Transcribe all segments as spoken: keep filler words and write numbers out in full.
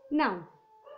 Now,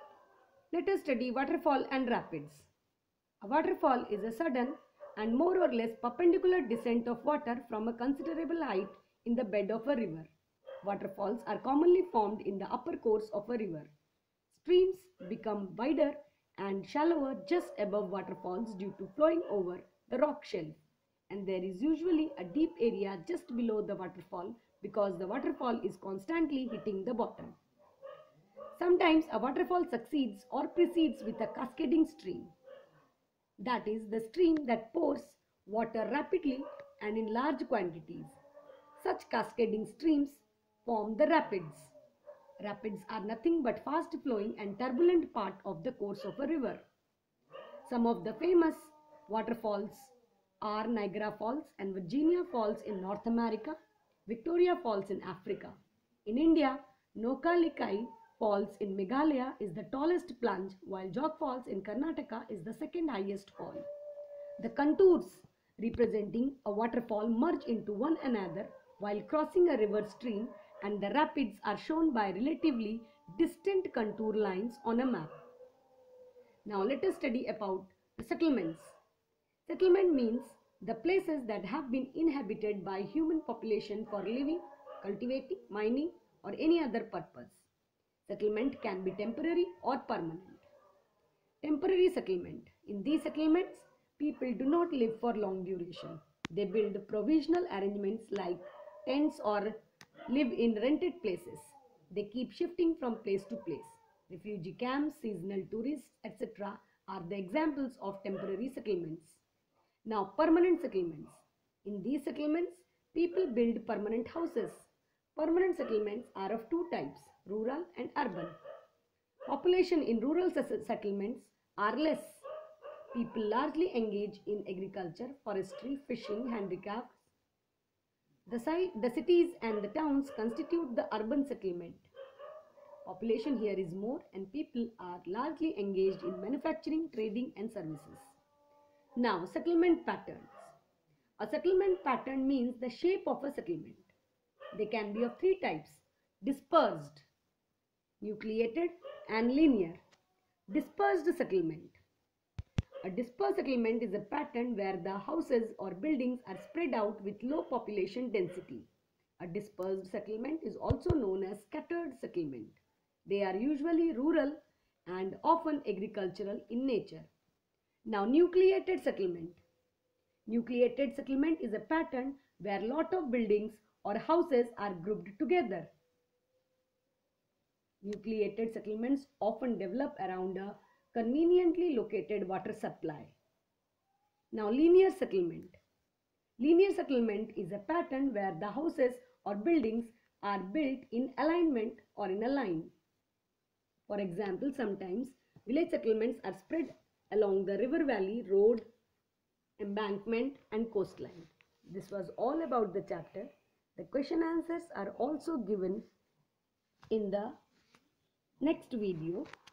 let us study waterfall and rapids. A waterfall is a sudden and more or less perpendicular descent of water from a considerable height in the bed of a river. Waterfalls are commonly formed in the upper course of a river. Streams become wider and shallower just above waterfalls due to flowing over the rock shelf, and there is usually a deep area just below the waterfall because the waterfall is constantly hitting the bottom. Sometimes a waterfall succeeds or precedes with a cascading stream. That is the stream that pours water rapidly and in large quantities. Such cascading streams form the rapids. Rapids are nothing but fast flowing and turbulent part of the course of a river. Some of the famous waterfalls are Niagara Falls and Virginia Falls in North America, Victoria Falls in Africa. In India, Nokkalikai Falls in Meghalaya is the tallest plunge, while Jog Falls in Karnataka is the second highest fall. The contours representing a waterfall merge into one another while crossing a river stream, and the rapids are shown by relatively distant contour lines on a map. Now let us study about the settlements. Settlement means the places that have been inhabited by human population for living, cultivating, mining, or any other purpose. Settlement can be temporary or permanent. Temporary settlement. In these settlements, people do not live for long duration. They build provisional arrangements like tents or live in rented places. They keep shifting from place to place. Refugee camps, seasonal tourists, et cetera are the examples of temporary settlements. Now, permanent settlements. In these settlements, people build permanent houses. Permanent settlements are of two types, rural and urban. Population in rural settlements are less. People largely engage in agriculture, forestry, fishing, handicrafts. The, the cities and the towns constitute the urban settlement. Population here is more and people are largely engaged in manufacturing, trading and services. Now, settlement patterns. A settlement pattern means the shape of a settlement. They can be of three types: dispersed, nucleated and linear. Dispersed settlement. A dispersed settlement is a pattern where the houses or buildings are spread out with low population density. A dispersed settlement is also known as scattered settlement. They are usually rural and often agricultural in nature. Now, nucleated settlement. Nucleated settlement is a pattern where lot of buildings or houses are grouped together. Nucleated settlements often develop around a conveniently located water supply. Now, linear settlement. Linear settlement is a pattern where the houses or buildings are built in alignment or in a line. For example, sometimes village settlements are spread along the river valley, road, embankment and coastline. This was all about the chapter. The question answers are also given in the next video.